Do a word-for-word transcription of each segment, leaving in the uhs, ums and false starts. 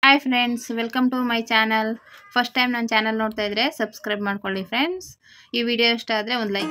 Hi friends, welcome to my channel. First time ನನ್ನ channel ನೋಡ್ತಾ ಇದ್ರೆ ಸಬ್ಸ್ಕ್ರೈಬ್ ಮಾಡ್ಕೊಳ್ಳಿ ಫ್ರೆಂಡ್ಸ್. ಈ ವಿಡಿಯೋ ಇಷ್ಟ ಆದರೆ ಒಂದು ಲೈಕ್.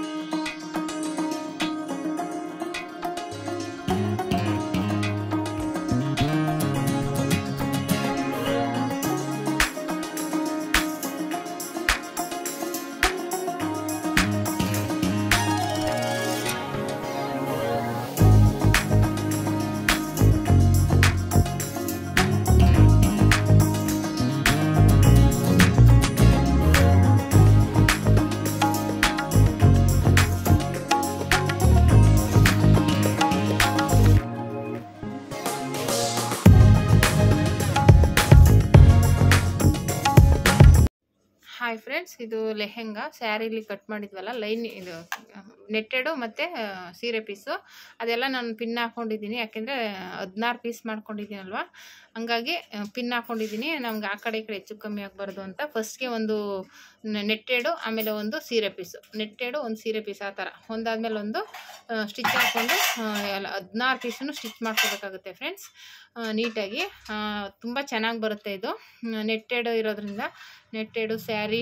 ಹಾಯ್ ಫ್ರೆಂಡ್ಸ್, ಇದು ಲೆಹೆಂಗಾ ಸ್ಯಾರಿಲಿ ಕಟ್ ಮಾಡಿದ್ವಲ್ಲ, ಲೈನ್ ಇದು ನೆಟ್ಟೆಡು ಮತ್ತು ಸೀರೆ ಪೀಸು ಅದೆಲ್ಲ ನಾನು ಪಿನ್ ಹಾಕ್ಕೊಂಡಿದ್ದೀನಿ. ಯಾಕೆಂದರೆ ಹದಿನಾರು ಪೀಸ್ ಮಾಡ್ಕೊಂಡಿದ್ದೀನಲ್ವ, ಹಂಗಾಗಿ ಪಿನ್ ಹಾಕ್ಕೊಂಡಿದ್ದೀನಿ. ನಮ್ಗೆ ಆ ಕಡೆ ಈ ಕಡೆ ಹೆಚ್ಚು ಕಮ್ಮಿ ಆಗಬಾರ್ದು ಅಂತ ಫಸ್ಟ್ಗೆ ಒಂದು ನೆಟ್ಟೆಡು, ಆಮೇಲೆ ಒಂದು ಸೀರೆ ಪೀಸು, ನೆಟ್ಟೆಡು ಒಂದು ಸೀರೆ ಪೀಸ್ ಆ ಥರ ಒಂದಾದ್ಮೇಲೆ ಒಂದು ಸ್ಟಿಚ್ ಹಾಕ್ಕೊಂಡು ಎಲ್ಲ ಹದಿನಾರು ಪೀಸನ್ನು ಸ್ಟಿಚ್ ಮಾಡ್ಕೋಬೇಕಾಗುತ್ತೆ ಫ್ರೆಂಡ್ಸ್. ನೀಟಾಗಿ ತುಂಬ ಚೆನ್ನಾಗಿ ಬರುತ್ತೆ ಇದು. ನೆಟ್ಟೆಡು ಇರೋದ್ರಿಂದ ನೆಟ್ಟೆಡು ಸ್ಯಾರಿ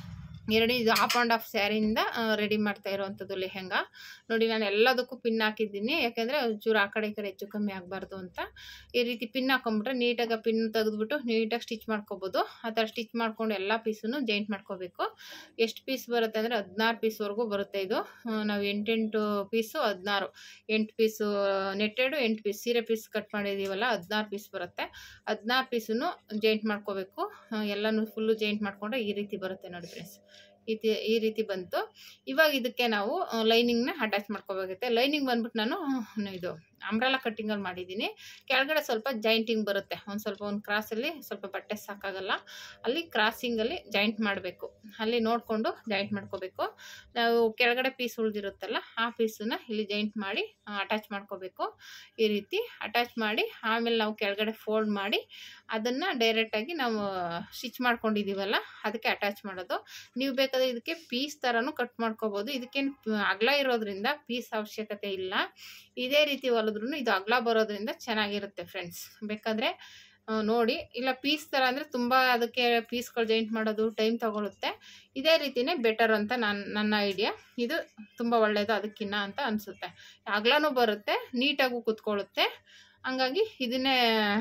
ಎರಡು ಇದು ಆಫ್ ಆ್ಯಂಡ್ ಆಫ್ ಸ್ಯಾರಿಯಿಂದ ರೆಡಿ ಮಾಡ್ತಾ ಇರೋವಂಥದ್ದು ಲೆಹೆಂಗಾ. ನೋಡಿ, ನಾನು ಎಲ್ಲದಕ್ಕೂ ಪಿನ್ ಹಾಕಿದ್ದೀನಿ. ಯಾಕೆಂದರೆ ಒಂಚೂರು ಆ ಕಡೆ ಈ ಕಡೆ ಹೆಚ್ಚು ಕಮ್ಮಿ ಆಗಬಾರ್ದು ಅಂತ. ಈ ರೀತಿ ಪಿನ್ ಹಾಕೊಂಡ್ಬಿಟ್ರೆ ನೀಟಾಗಿ ಪಿನ್ ತೆಗೆದ್ಬಿಟ್ಟು ನೀಟಾಗಿ ಸ್ಟಿಚ್ ಮಾಡ್ಕೊಬೋದು. ಆ ಥರ ಸ್ಟಿಚ್ ಮಾಡ್ಕೊಂಡು ಎಲ್ಲ ಪೀಸನ್ನು ಜಾಯಿಂಟ್ ಮಾಡ್ಕೋಬೇಕು. ಎಷ್ಟು ಪೀಸ್ ಬರುತ್ತೆ ಅಂದರೆ ಹದಿನಾರು ಪೀಸ್ವರೆಗೂ ಬರುತ್ತೆ ಇದು. ನಾವು ಎಂಟೆಂಟು ಪೀಸು ಹದಿನಾರು ಎಂಟು ಪೀಸು ನೆಟ್ಟೆಡು, ಎಂಟು ಪೀಸ್ ಸೀರೆ ಪೀಸ್ ಕಟ್ ಮಾಡಿದ್ದೀವಲ್ಲ, ಹದಿನಾರು ಪೀಸ್ ಬರುತ್ತೆ. ಹದಿನಾರು ಪೀಸನ್ನು ಜಾಯಿಂಟ್ ಮಾಡ್ಕೋಬೇಕು. ಎಲ್ಲನೂ ಫುಲ್ಲು ಜಾಯಿಂಟ್ ಮಾಡಿಕೊಂಡ್ರೆ ಈ ರೀತಿ ಬರುತ್ತೆ ನೋಡಿ ಫ್ರೆಂಡ್ಸ್. ಈ ಈ ರೀತಿ ಬಂತು. ಇವಾಗ ಇದಕ್ಕೆ ನಾವು ಲೈನಿಂಗ್ನ ಅಟ್ಯಾಚ್ ಮಾಡ್ಕೋಬೇಕಾಗುತ್ತೆ. ಲೈನಿಂಗ್ ಬಂದ್ಬಿಟ್ಟು ನಾನು ಇದು ಅಂಬ್ರೆಲಾ ಕಟ್ಟಿಂಗಲ್ಲಿ ಮಾಡಿದ್ದೀನಿ. ಕೆಳಗಡೆ ಸ್ವಲ್ಪ ಜಾಯಿಂಟಿಂಗ್ ಬರುತ್ತೆ. ಒಂದು ಸ್ವಲ್ಪ ಒಂದು ಕ್ರಾಸಲ್ಲಿ ಸ್ವಲ್ಪ ಬಟ್ಟೆ ಸಾಕಾಗಲ್ಲ, ಅಲ್ಲಿ ಕ್ರಾಸಿಂಗಲ್ಲಿ ಜಾಯಿಂಟ್ ಮಾಡಬೇಕು. ಅಲ್ಲಿ ನೋಡಿಕೊಂಡು ಜಾಯಿಂಟ್ ಮಾಡ್ಕೋಬೇಕು. ನಾವು ಕೆಳಗಡೆ ಪೀಸ್ ಉಳಿದಿರುತ್ತಲ್ಲ, ಆ ಪೀಸನ್ನ ಇಲ್ಲಿ ಜಾಯಿಂಟ್ ಮಾಡಿ ಅಟ್ಯಾಚ್ ಮಾಡ್ಕೋಬೇಕು. ಈ ರೀತಿ ಅಟ್ಯಾಚ್ ಮಾಡಿ ಆಮೇಲೆ ನಾವು ಕೆಳಗಡೆ ಫೋಲ್ಡ್ ಮಾಡಿ ಅದನ್ನು ಡೈರೆಕ್ಟಾಗಿ ನಾವು ಸ್ಟಿಚ್ ಮಾಡ್ಕೊಂಡಿದ್ದೀವಲ್ಲ ಅದಕ್ಕೆ ಅಟ್ಯಾಚ್ ಮಾಡೋದು. ನೀವು ಬೇಕಾದರೆ ಇದಕ್ಕೆ ಪೀಸ್ ಥರನೂ ಕಟ್ ಮಾಡ್ಕೋಬೋದು. ಇದಕ್ಕೇನು ಅಗಲ ಇರೋದ್ರಿಂದ ಪೀಸ್ ಅವಶ್ಯಕತೆ ಇಲ್ಲ. ಇದೇ ರೀತಿ ಹೊಲಿದ್ರೂ ಇದು ಅಗಲ ಬರೋದ್ರಿಂದ ಚೆನ್ನಾಗಿರುತ್ತೆ ಫ್ರೆಂಡ್ಸ್. ಬೇಕಾದರೆ ನೋಡಿ, ಇಲ್ಲ ಪೀಸ್ ಥರ ಅಂದರೆ ತುಂಬ ಅದಕ್ಕೆ ಪೀಸ್ಗಳು ಜಾಯಿಂಟ್ ಮಾಡೋದು ಟೈಮ್ ತಗೊಳುತ್ತೆ. ಇದೇ ರೀತಿಯೇ ಬೆಟರ್ ಅಂತ ನಾನು ನನ್ನ ಐಡಿಯಾ. ಇದು ತುಂಬ ಒಳ್ಳೆಯದು ಅದಕ್ಕಿನ್ನ ಅಂತ ಅನಿಸುತ್ತೆ. ಅಗಲನೂ ಬರುತ್ತೆ, ನೀಟಾಗೂ ಕೂತ್ಕೊಳ್ಳುತ್ತೆ. ಹಂಗಾಗಿ ಇದನ್ನೇ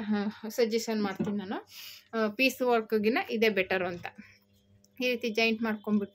ಸಜೆಷನ್ ಮಾಡ್ತೀನಿ ನಾನು. ಪೀಸ್ ವರ್ಕ್ಗಿನ್ನ ಇದೇ ಬೆಟರು ಅಂತ. ಈ ರೀತಿ ಜಾಯಿಂಟ್ ಮಾಡ್ಕೊಂಡ್ಬಿಟ್ಟು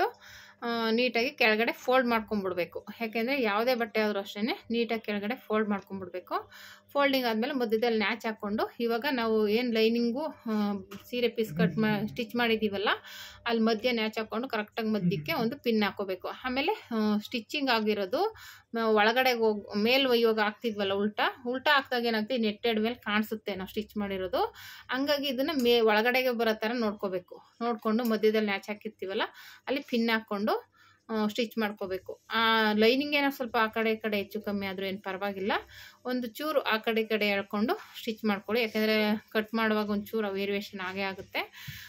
ನೀಟಾಗಿ ಕೆಳಗಡೆ ಫೋಲ್ಡ್ ಮಾಡ್ಕೊಂಬಿಡ್ಬೇಕು. ಯಾಕೆಂದರೆ ಯಾವುದೇ ಬಟ್ಟೆ ಆದರೂ ಅಷ್ಟೇ ನೀಟಾಗಿ ಕೆಳಗಡೆ ಫೋಲ್ಡ್ ಮಾಡ್ಕೊಂಬಿಡ್ಬೇಕು. ಫೋಲ್ಡಿಂಗ್ ಆದಮೇಲೆ ಮಧ್ಯದಲ್ಲಿ ನ್ಯಾಚ್ ಹಾಕ್ಕೊಂಡು ಇವಾಗ ನಾವು ಏನು ಲೈನಿಂಗು ಸೀರೆ ಪೀಸ್ ಕಟ್ ಮಾ ಸ್ಟಿಚ್ ಮಾಡಿದ್ದೀವಲ್ಲ, ಅಲ್ಲಿ ಮಧ್ಯೆ ನ್ಯಾಚ್ ಹಾಕ್ಕೊಂಡು ಕರೆಕ್ಟಾಗಿ ಮಧ್ಯಕ್ಕೆ ಒಂದು ಪಿನ್ ಹಾಕೋಬೇಕು. ಆಮೇಲೆ ಸ್ಟಿಚ್ಚಿಂಗ್ ಆಗಿರೋದು ಒಳಗಡೆ ಹೋಗಿ ಮೇಲೆ ಇವಾಗ ಹಾಕ್ತಿದ್ವಲ್ಲ, ಉಲ್ಟಾ ಉಲ್ಟಾ ಹಾಕ್ದಾಗ ಏನಾಗ್ತದೆ, ನೆಟ್ಟೆಡ್ ಮೇಲೆ ಕಾಣಿಸುತ್ತೆ ನಾವು ಸ್ಟಿಚ್ ಮಾಡಿರೋದು. ಹಂಗಾಗಿ ಇದನ್ನು ಮೇ ಒಳಗಡೆಗೆ ಬರೋ ಥರ ನೋಡ್ಕೋಬೇಕು. ನೋಡಿಕೊಂಡು ಮಧ್ಯದಲ್ಲಿ ನ್ಯಾಚ್ ಹಾಕಿರ್ತೀವಲ್ಲ ಅಲ್ಲಿ ಪಿನ್ ಹಾಕ್ಕೊಂಡು ಸ್ಟಿಚ್ ಮಾಡ್ಕೋಬೇಕು. ಆ ಲೈನಿಂಗ್ ಏನೋ ಸ್ವಲ್ಪ ಆ ಕಡೆ ಈ ಕಡೆ ಹೆಚ್ಚು ಕಮ್ಮಿ ಆದರೂ ಏನು ಪರವಾಗಿಲ್ಲ, ಒಂದು ಚೂರು ಆ ಕಡೆ ಈ ಕಡೆ ಎಳ್ಕೊಂಡು ಸ್ಟಿಚ್ ಮಾಡ್ಕೊಳ್ಳಿ. ಯಾಕೆಂದರೆ ಕಟ್ ಮಾಡುವಾಗ ಒಂಚೂರು ವೇರಿಯೇಷನ್ ಆಗೇ ಆಗುತ್ತೆ.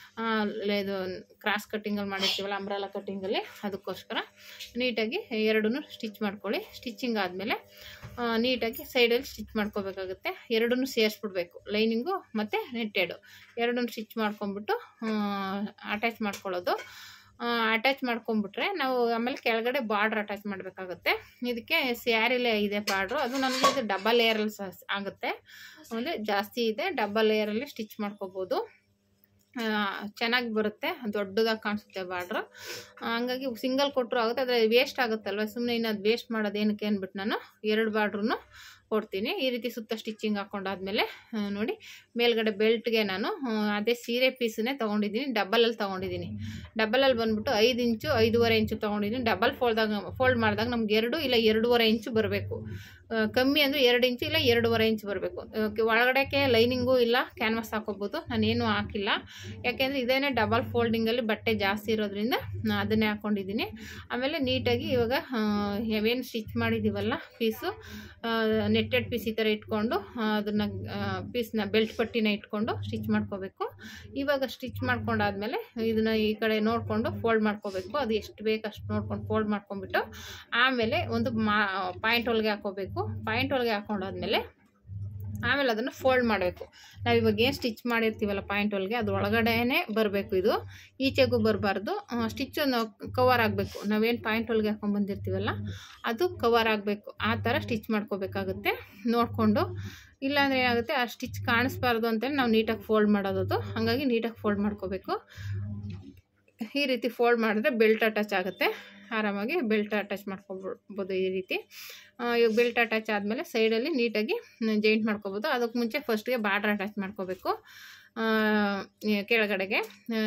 ಇದು ಕ್ರಾಸ್ ಕಟ್ಟಿಂಗಲ್ಲಿ ಮಾಡಿರ್ತೀವಲ್ಲ, ಅಂಬ್ರೆಲಾ ಕಟ್ಟಿಂಗಲ್ಲಿ, ಅದಕ್ಕೋಸ್ಕರ ನೀಟಾಗಿ ಎರಡೂ ಸ್ಟಿಚ್ ಮಾಡ್ಕೊಳ್ಳಿ. ಸ್ಟಿಚ್ಚಿಂಗ್ ಆದಮೇಲೆ ನೀಟಾಗಿ ಸೈಡಲ್ಲಿ ಸ್ಟಿಚ್ ಮಾಡ್ಕೋಬೇಕಾಗುತ್ತೆ. ಎರಡೂ ಸೇರಿಸ್ಬಿಡ್ಬೇಕು, ಲೈನಿಂಗು ಮತ್ತು ನೆಟ್ಟೆಡು ಎರಡೂ ಸ್ಟಿಚ್ ಮಾಡ್ಕೊಂಬಿಟ್ಟು ಅಟ್ಯಾಚ್ ಮಾಡ್ಕೊಳ್ಳೋದು. ಅಟ್ಯಾಚ್ ಮಾಡ್ಕೊಂಬಿಟ್ರೆ ನಾವು ಆಮೇಲೆ ಕೆಳಗಡೆ ಬಾರ್ಡ್ರ್ ಅಟ್ಯಾಚ್ ಮಾಡಬೇಕಾಗುತ್ತೆ. ಇದಕ್ಕೆ ಸ್ಯಾರಿಲೇ ಇದೆ ಬಾರ್ಡ್ರು, ಅದು ನನಗೆ ಇದು ಡಬಲ್ ಲೇಯರಲ್ಲಿ ಸಹ ಆಗುತ್ತೆ. ಅಂದರೆ ಜಾಸ್ತಿ ಇದೆ, ಡಬಲ್ ಲೇಯರಲ್ಲಿ ಸ್ಟಿಚ್ ಮಾಡ್ಕೋಬೋದು. ಚೆನ್ನಾಗಿ ಬರುತ್ತೆ, ದೊಡ್ಡದಾಗಿ ಕಾಣಿಸುತ್ತೆ ಬಾರ್ಡ್ರು. ಹಂಗಾಗಿ ಸಿಂಗಲ್ ಕೊಟ್ಟರು ಆಗುತ್ತೆ, ಆದರೆ ವೇಸ್ಟ್ ಆಗುತ್ತಲ್ವ, ಸುಮ್ಮನೆ ಇನ್ನು ಅದು ವೇಸ್ಟ್ ಮಾಡೋದು ಏನಕ್ಕೆ ಅಂದ್ಬಿಟ್ಟು ನಾನು ಎರಡು ಬಾರ್ಡ್ರೂ ಕೊಡ್ತೀನಿ. ಈ ರೀತಿ ಸುತ್ತ ಸ್ಟಿಚ್ಚಿಂಗ್ ಹಾಕ್ಕೊಂಡಾದ್ಮೇಲೆ ನೋಡಿ, ಮೇಲ್ಗಡೆ ಬೆಲ್ಟ್ಗೆ ನಾನು ಅದೇ ಸೀರೆ ಪೀಸನ್ನೇ ತೊಗೊಂಡಿದ್ದೀನಿ. ಡಬಲಲ್ಲಿ ತೊಗೊಂಡಿದ್ದೀನಿ. ಡಬಲಲ್ಲಿ ಬಂದುಬಿಟ್ಟು ಐದು ಇಂಚು ಐದೂವರೆ ಇಂಚು ತೊಗೊಂಡಿದ್ದೀನಿ. ಡಬಲ್ ಫೋಲ್ದಾಗ ಫೋಲ್ಡ್ ಮಾಡಿದಾಗ ನಮ್ಗೆ ಎರಡು ಇಲ್ಲ ಎರಡೂವರೆ ಇಂಚು ಬರಬೇಕು. ಕಮ್ಮಿ ಅಂದರೆ ಎರಡು ಇಂಚು ಇಲ್ಲ ಎರಡೂವರೆ ಇಂಚು ಬರಬೇಕು. ಒಳಗಡೆಗೆ ಲೈನಿಂಗು ಇಲ್ಲ ಕ್ಯಾನ್ವಾಸ್ ಹಾಕೋಬೋದು. ನಾನೇನು ಹಾಕಿಲ್ಲ, ಯಾಕೆಂದರೆ ಇದೇನೇ ಡಬಲ್ ಫೋಲ್ಡಿಂಗಲ್ಲಿ ಬಟ್ಟೆ ಜಾಸ್ತಿ ಇರೋದ್ರಿಂದ ಅದನ್ನೇ ಹಾಕ್ಕೊಂಡಿದ್ದೀನಿ. ಆಮೇಲೆ ನೀಟಾಗಿ ಇವಾಗ ಏನು ಸ್ಟಿಚ್ ಮಾಡಿದ್ದೀವಲ್ಲ ಪೀಸು, ನೆಟ್ಟೆಡ್ ಪೀಸ್ ಈ ಥರ ಇಟ್ಕೊಂಡು ಅದನ್ನು ಪೀಸ್ನ ಬೆಲ್ಟ್ ಪಟ್ಟಿನ ಇಟ್ಕೊಂಡು ಸ್ಟಿಚ್ ಮಾಡ್ಕೋಬೇಕು. ಇವಾಗ ಸ್ಟಿಚ್ ಮಾಡ್ಕೊಂಡಾದ್ಮೇಲೆ ಇದನ್ನು ಈ ಕಡೆ ನೋಡಿಕೊಂಡು ಫೋಲ್ಡ್ ಮಾಡ್ಕೋಬೇಕು. ಅದು ಎಷ್ಟು ಬೇಕು ಅಷ್ಟು ನೋಡ್ಕೊಂಡು ಫೋಲ್ಡ್ ಮಾಡ್ಕೊಂಡ್ಬಿಟ್ಟು ಆಮೇಲೆ ಒಂದು ಮಾ ಪಾಯಿಂಟ್ ಹೊಲಿಗೆ ಹಾಕೋಬೇಕು. ಪಾಯಿಂಟ್ ಹೊಲಿಗೆ ಹಾಕೊಂಡಾದ್ಮೇಲೆ ಆಮೇಲೆ ಅದನ್ನು ಫೋಲ್ಡ್ ಮಾಡಬೇಕು. ನಾವು ಇವಾಗ ಏನು ಸ್ಟಿಚ್ ಮಾಡಿರ್ತೀವಲ್ಲ ಪಾಯಿಂಟ್ ಹೊಲ್ಗೆ ಅದು ಒಳಗಡೆನೇ ಬರಬೇಕು, ಇದು ಈಚೆಗೂ ಬರಬಾರ್ದು. ಸ್ಟಿಚ್ಚು ಕವರ್ ಆಗಬೇಕು, ನಾವೇನು ಪಾಯಿಂಟ್ ಹೊಲ್ಗೆ ಹಾಕೊಂಡ್ಬಂದಿರ್ತೀವಲ್ಲ ಅದು ಕವರ್ ಆಗಬೇಕು, ಆ ಥರ ಸ್ಟಿಚ್ ಮಾಡ್ಕೋಬೇಕಾಗುತ್ತೆ ನೋಡಿಕೊಂಡು. ಇಲ್ಲಾಂದರೆ ಏನಾಗುತ್ತೆ, ಆ ಸ್ಟಿಚ್ ಕಾಣಿಸ್ಬಾರ್ದು ಅಂತೇಳಿ ನಾವು ನೀಟಾಗಿ ಫೋಲ್ಡ್ ಮಾಡೋದು. ಹಾಗಾಗಿ ನೀಟಾಗಿ ಫೋಲ್ಡ್ ಮಾಡ್ಕೋಬೇಕು. ಈ ರೀತಿ ಫೋಲ್ಡ್ ಮಾಡಿದ್ರೆ ಬೆಲ್ಟ್ ಅಟ್ಯಾಚ್ ಆಗುತ್ತೆ, ಆರಾಮಾಗಿ ಬೆಲ್ಟ್ ಅಟ್ಯಾಚ್ ಮಾಡ್ಕೊಬೋದು ಈ ರೀತಿ. ಇವಾಗ ಬೆಲ್ಟ್ ಅಟ್ಯಾಚ್ ಆದಮೇಲೆ ಸೈಡಲ್ಲಿ ನೀಟಾಗಿ ಜಾಯಿಂಟ್ ಮಾಡ್ಕೊಬೋದು. ಅದಕ್ಕೆ ಮುಂಚೆ ಫಸ್ಟ್ಗೆ ಬಾರ್ಡ್ರ್ ಅಟ್ಯಾಚ್ ಮಾಡ್ಕೋಬೇಕು ಕೆಳಗಡೆಗೆ.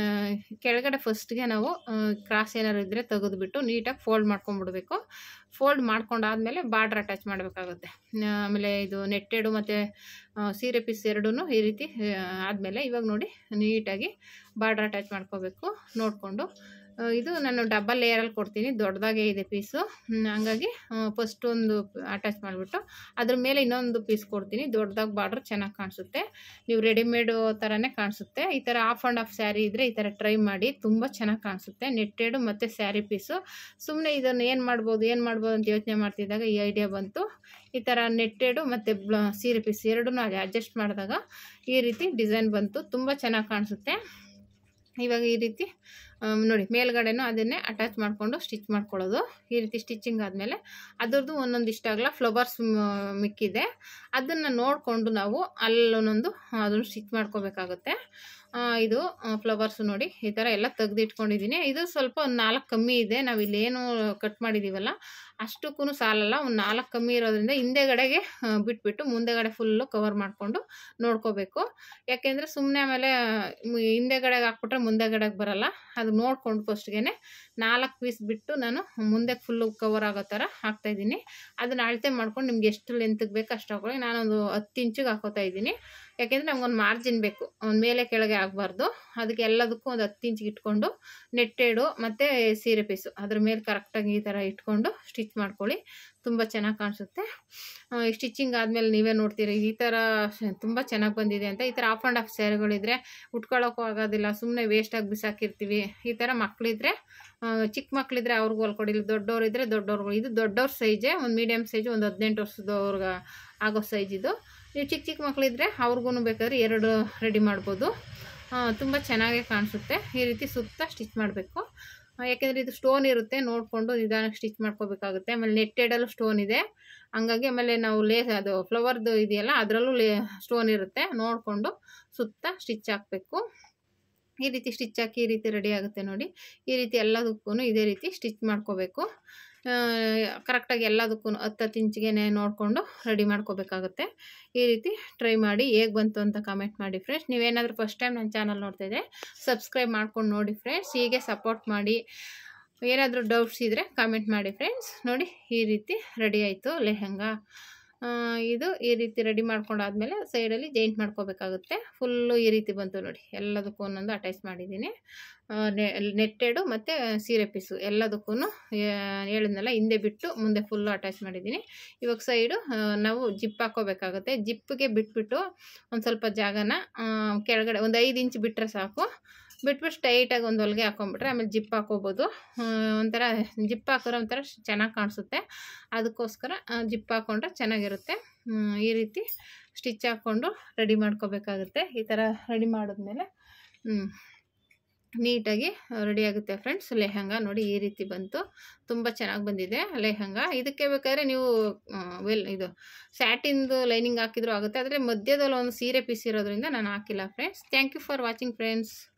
ಕೆಳಗಡೆ ಫಸ್ಟ್ಗೆ ನಾವು ಕ್ರಾಸ್ ಏನಾದ್ರು ಇದ್ದರೆ ತೆಗೆದುಬಿಟ್ಟು ನೀಟಾಗಿ ಫೋಲ್ಡ್ ಮಾಡ್ಕೊಂಬಿಡ್ಬೇಕು. ಫೋಲ್ಡ್ ಮಾಡ್ಕೊಂಡಾದಮೇಲೆ ಬಾರ್ಡ್ರ್ ಅಟ್ಯಾಚ್ ಮಾಡಬೇಕಾಗುತ್ತೆ. ಆಮೇಲೆ ಇದು ನೆಟ್ಟೆಡು ಮತ್ತು ಸೀರೆ ಪೀಸ್ ಎರಡೂ ಈ ರೀತಿ ಆದಮೇಲೆ ಇವಾಗ ನೋಡಿ ನೀಟಾಗಿ ಬಾರ್ಡ್ರ್ ಅಟ್ಯಾಚ್ ಮಾಡ್ಕೋಬೇಕು ನೋಡಿಕೊಂಡು. ಇದು ನಾನು ಡಬಲ್ ಲೇಯರಲ್ಲಿ ಕೊಡ್ತೀನಿ, ದೊಡ್ಡದಾಗೇ ಇದೆ ಪೀಸು, ಹಂಗಾಗಿ ಫಸ್ಟ್ ಒಂದು ಅಟ್ಯಾಚ್ ಮಾಡಿಬಿಟ್ಟು ಅದ್ರ ಮೇಲೆ ಇನ್ನೊಂದು ಪೀಸ್ ಕೊಡ್ತೀನಿ. ದೊಡ್ಡದಾಗಿ ಬಾರ್ಡ್ರ್ ಚೆನ್ನಾಗಿ ಕಾಣಿಸುತ್ತೆ, ನೀವು ರೆಡಿಮೇಡು ಥರನೇ ಕಾಣಿಸುತ್ತೆ. ಈ ಥರ ಆಫ್ ಆ್ಯಂಡ್ ಆಫ್ ಸ್ಯಾರಿ ಇದ್ದರೆ ಈ ಥರ ಟ್ರೈ ಮಾಡಿ, ತುಂಬ ಚೆನ್ನಾಗಿ ಕಾಣಿಸುತ್ತೆ. ನೆಟ್ಟೆಡು ಮತ್ತು ಸ್ಯಾರಿ ಪೀಸು. ಸುಮ್ಮನೆ ಇದನ್ನು ಏನು ಮಾಡ್ಬೋದು ಏನು ಮಾಡ್ಬೋದು ಅಂತ ಯೋಚನೆ ಮಾಡ್ತಿದ್ದಾಗ ಈ ಐಡಿಯಾ ಬಂತು. ಈ ಥರ ನೆಟ್ಟೆಡು ಮತ್ತು ಬ್ಲ ಸೀರೆ ಪೀಸ್ ಎರಡೂ ಅಡ್ಜಸ್ಟ್ ಮಾಡಿದಾಗ ಈ ರೀತಿ ಡಿಸೈನ್ ಬಂತು, ತುಂಬ ಚೆನ್ನಾಗಿ ಕಾಣಿಸುತ್ತೆ. ಇವಾಗ ಈ ರೀತಿ ನೋಡಿ ಮೇಲ್ಗಡೆನೂ ಅದನ್ನೇ ಅಟ್ಯಾಚ್ ಮಾಡಿಕೊಂಡು ಸ್ಟಿಚ್ ಮಾಡ್ಕೊಳ್ಳೋದು. ಈ ರೀತಿ ಸ್ಟಿಚಿಂಗ್ ಆದಮೇಲೆ ಅದರದ್ದು ಒಂದೊಂದು ಇಷ್ಟ ಆಗಲ್ಲ, ಫ್ಲವರ್ಸ್ ಮಿಕ್ಕಿದೆ, ಅದನ್ನು ನೋಡಿಕೊಂಡು ನಾವು ಅಲ್ಲೊಂದೊಂದು ಅದನ್ನು ಸ್ಟಿಚ್ ಮಾಡ್ಕೋಬೇಕಾಗುತ್ತೆ. ಇದು ಫ್ಲವರ್ಸು ನೋಡಿ ಈ ಥರ ಎಲ್ಲ ತೆಗೆದಿಟ್ಕೊಂಡಿದ್ದೀನಿ. ಇದು ಸ್ವಲ್ಪ ಒಂದು ನಾಲ್ಕು ಕಮ್ಮಿ ಇದೆ, ನಾವು ಇಲ್ಲೇನು ಕಟ್ ಮಾಡಿದ್ದೀವಲ್ಲ ಅಷ್ಟಕ್ಕೂ ಸಾಲಲ್ಲ. ಒಂದು ನಾಲ್ಕು ಕಮ್ಮಿ ಇರೋದ್ರಿಂದ ಹಿಂದೆಗಡೆಗೆ ಬಿಟ್ಬಿಟ್ಟು ಮುಂದೆಗಡೆ ಫುಲ್ಲು ಕವರ್ ಮಾಡಿಕೊಂಡು ನೋಡ್ಕೋಬೇಕು. ಯಾಕೆಂದರೆ ಸುಮ್ಮನೆ ಆಮೇಲೆ ಹಿಂದೆಗಡೆಗೆ ಹಾಕ್ಬಿಟ್ರೆ ಮುಂದೆಗಡೆಗೆ ಬರೋಲ್ಲ, ಅದು ನೋಡ್ಕೊಂಡು ಫಸ್ಟ್ಗೆ ನಾಲ್ಕು ಪೀಸ್ ಬಿಟ್ಟು ನಾನು ಮುಂದೆ ಫುಲ್ಲು ಕವರ್ ಆಗೋ ಥರ ಹಾಕ್ತಾಯಿದ್ದೀನಿ. ಅದನ್ನು ಅಳತೆ ಮಾಡ್ಕೊಂಡು ನಿಮ್ಗೆ ಎಷ್ಟು ಲೆಂತ್ಗೆ ಬೇಕು ಅಷ್ಟು ಹಾಕೊಳ್ಳಿ. ನಾನೊಂದು ಹತ್ತು ಇಂಚಿಗೆ ಹಾಕೋತಾ ಇದ್ದೀನಿ, ಯಾಕೆಂದರೆ ನಮ್ಗೊಂದು ಮಾರ್ಜಿನ್ ಬೇಕು, ಒಂದು ಮೇಲೆ ಕೆಳಗೆ ಆಗಬಾರ್ದು. ಅದಕ್ಕೆ ಎಲ್ಲದಕ್ಕೂ ಒಂದು ಹತ್ತು ಇಂಚಿಗೆ ಇಟ್ಕೊಂಡು ನೆಟ್ಟೆಡು ಮತ್ತು ಸೀರೆ ಪೀಸು ಅದ್ರ ಮೇಲೆ ಕರೆಕ್ಟಾಗಿ ಈ ಥರ ಇಟ್ಕೊಂಡು ಸ್ಟಿಚ್ ಮಾಡ್ಕೊಳ್ಳಿ, ತುಂಬ ಚೆನ್ನಾಗಿ ಕಾಣಿಸುತ್ತೆ. ಸ್ಟಿಚಿಂಗ್ ಆದಮೇಲೆ ನೀವೇ ನೋಡ್ತೀರಿ ಈ ಥರ ತುಂಬ ಚೆನ್ನಾಗಿ ಬಂದಿದೆ ಅಂತ. ಈ ಥರ ಆಫ್ ಆ್ಯಂಡ್ ಆಫ್ ಸ್ಯಾರಿಗಳಿದ್ರೆ ಉಟ್ಕೊಳ್ಳೋಕ್ಕೂ ಆಗೋದಿಲ್ಲ, ಸುಮ್ಮನೆ ವೇಸ್ಟಾಗಿ ಬಿಸಾಕಿರ್ತೀವಿ. ಈ ಥರ ಮಕ್ಕಳಿದ್ರೆ ಚಿಕ್ಕ ಮಕ್ಕಳಿದ್ರೆ ಅವ್ರಿಗೂ ಹೊಲ್ಕೊಡಿ, ಇಲ್ಲಿ ದೊಡ್ಡವರಿದ್ದರೆ ದೊಡ್ಡವ್ರಿಗೂ. ಇದು ದೊಡ್ಡವ್ರ ಸೈಜೇ, ಒಂದು ಮೀಡಿಯಮ್ ಸೈಜು, ಒಂದು ಹದಿನೆಂಟು ವರ್ಷದವ್ರಿಗೆ ಆಗೋ ಸೈಜ್ ಇದು. ನೀವು ಚಿಕ್ಕ ಚಿಕ್ಕ ಮಕ್ಕಳಿದ್ರೆ ಅವ್ರಿಗೂ ಬೇಕಾದ್ರೆ ಎರಡು ರೆಡಿ ಮಾಡ್ಬೋದು, ತುಂಬ ಚೆನ್ನಾಗೇ ಕಾಣಿಸುತ್ತೆ. ಈ ರೀತಿ ಸುತ್ತ ಸ್ಟಿಚ್ ಮಾಡಬೇಕು, ಯಾಕೆಂದರೆ ಇದು ಸ್ಟೋನ್ ಇರುತ್ತೆ, ನೋಡಿಕೊಂಡು ನಿಧಾನಕ್ಕೆ ಸ್ಟಿಚ್ ಮಾಡ್ಕೋಬೇಕಾಗುತ್ತೆ. ಆಮೇಲೆ ನೆಟ್ಟೆಡಲ್ಲೂ ಸ್ಟೋನ್ ಇದೆ, ಹಂಗಾಗಿ ಆಮೇಲೆ ನಾವು ಲೇ ಅದು ಫ್ಲವರ್ದು ಇದೆಯಲ್ಲ ಅದರಲ್ಲೂ ಲೇ ಸ್ಟೋನ್ ಇರುತ್ತೆ, ನೋಡಿಕೊಂಡು ಸುತ್ತ ಸ್ಟಿಚ್ ಹಾಕಬೇಕು. ಈ ರೀತಿ ಸ್ಟಿಚ್ ಹಾಕಿ ಈ ರೀತಿ ರೆಡಿ ಆಗುತ್ತೆ ನೋಡಿ. ಈ ರೀತಿ ಎಲ್ಲದಕ್ಕೂ ಇದೇ ರೀತಿ ಸ್ಟಿಚ್ ಮಾಡ್ಕೋಬೇಕು. ಕರೆಕ್ಟಾಗಿ ಎಲ್ಲದಕ್ಕೂ ಹತ್ತು ಹತ್ತು ಇಂಚಿಗೆ ನೋಡಿಕೊಂಡು ರೆಡಿ ಮಾಡ್ಕೋಬೇಕಾಗುತ್ತೆ. ಈ ರೀತಿ ಟ್ರೈ ಮಾಡಿ ಹೇಗೆ ಬಂತು ಅಂತ ಕಮೆಂಟ್ ಮಾಡಿ ಫ್ರೆಂಡ್ಸ್. ನೀವೇನಾದರೂ ಫಸ್ಟ್ ಟೈಮ್ ನನ್ನ ಚಾನಲ್ ನೋಡ್ತಾಯಿದ್ರೆ ಸಬ್ಸ್ಕ್ರೈಬ್ ಮಾಡ್ಕೊಂಡು ನೋಡಿ ಫ್ರೆಂಡ್ಸ್, ಹೀಗೆ ಸಪೋರ್ಟ್ ಮಾಡಿ. ಏನಾದರೂ ಡೌಟ್ಸ್ ಇದ್ದರೆ ಕಮೆಂಟ್ ಮಾಡಿ ಫ್ರೆಂಡ್ಸ್. ನೋಡಿ ಈ ರೀತಿ ರೆಡಿ ಆಯಿತು ಲೆಹೆಂಗಾ. ಇದು ಈ ರೀತಿ ರೆಡಿ ಮಾಡ್ಕೊಂಡಾದ್ಮೇಲೆ ಸೈಡಲ್ಲಿ ಜಾಯಿಂಟ್ ಮಾಡ್ಕೋಬೇಕಾಗುತ್ತೆ. ಫುಲ್ಲು ಈ ರೀತಿ ಬಂತು ನೋಡಿ, ಎಲ್ಲದಕ್ಕೂ ಒಂದೊಂದು ಅಟ್ಯಾಚ್ ಮಾಡಿದ್ದೀನಿ. ನೆಟ್ಟೆಡು ಮತ್ತು ಸೀರೆ ಪೀಸು ಎಲ್ಲದಕ್ಕೂ ಹೇಳಿದ್ನಲ್ಲ ಹಿಂದೆ ಬಿಟ್ಟು ಮುಂದೆ ಫುಲ್ಲು ಅಟ್ಯಾಚ್ ಮಾಡಿದ್ದೀನಿ. ಇವಾಗ ಸೈಡು ನಾವು ಜಿಪ್ ಹಾಕೋಬೇಕಾಗುತ್ತೆ. ಜಿಪ್ಪಿಗೆ ಬಿಟ್ಬಿಟ್ಟು ಒಂದು ಸ್ವಲ್ಪ ಜಾಗನ ಕೆಳಗಡೆ ಒಂದು ಐದು ಇಂಚ್ ಬಿಟ್ಟರೆ ಸಾಕು, ಬಿಟ್ಬಿಟ್ಟು ಸ್ಟ್ರೈಟಾಗಿ ಒಂದು ಹೊಲಿಗೆ ಹಾಕೊಂಡ್ಬಿಟ್ರೆ ಆಮೇಲೆ ಜಿಪ್ ಹಾಕೋಬೋದು. ಒಂಥರ ಜಿಪ್ ಹಾಕಿದ್ರೆ ಒಂಥರ ಚೆನ್ನಾಗಿ ಕಾಣಿಸುತ್ತೆ, ಅದಕ್ಕೋಸ್ಕರ ಜಿಪ್ ಹಾಕ್ಕೊಂಡ್ರೆ ಚೆನ್ನಾಗಿರುತ್ತೆ. ಈ ರೀತಿ ಸ್ಟಿಚ್ ಹಾಕ್ಕೊಂಡು ರೆಡಿ ಮಾಡ್ಕೋಬೇಕಾಗುತ್ತೆ. ಈ ಥರ ರೆಡಿ ಮಾಡಿದ್ಮೇಲೆ ನೀಟಾಗಿ ರೆಡಿ ಆಗುತ್ತೆ ಫ್ರೆಂಡ್ಸ್. ಲೆಹಂಗಾ ನೋಡಿ ಈ ರೀತಿ ಬಂತು, ತುಂಬ ಚೆನ್ನಾಗಿ ಬಂದಿದೆ ಲೆಹಂಗಾ. ಇದಕ್ಕೆ ಬೇಕಾದರೆ ನೀವು ವೆಲ್ ಇದು ಸ್ಯಾಟಿನ್ದು ಲೈನಿಂಗ್ ಹಾಕಿದ್ರೂ ಆಗುತ್ತೆ, ಆದರೆ ಮಧ್ಯದಲ್ಲಿ ಒಂದು ಸೀರೆ ಪೀಸ್ ಇರೋದ್ರಿಂದ ನಾನು ಹಾಕಿಲ್ಲ friends. Thank you for watching friends.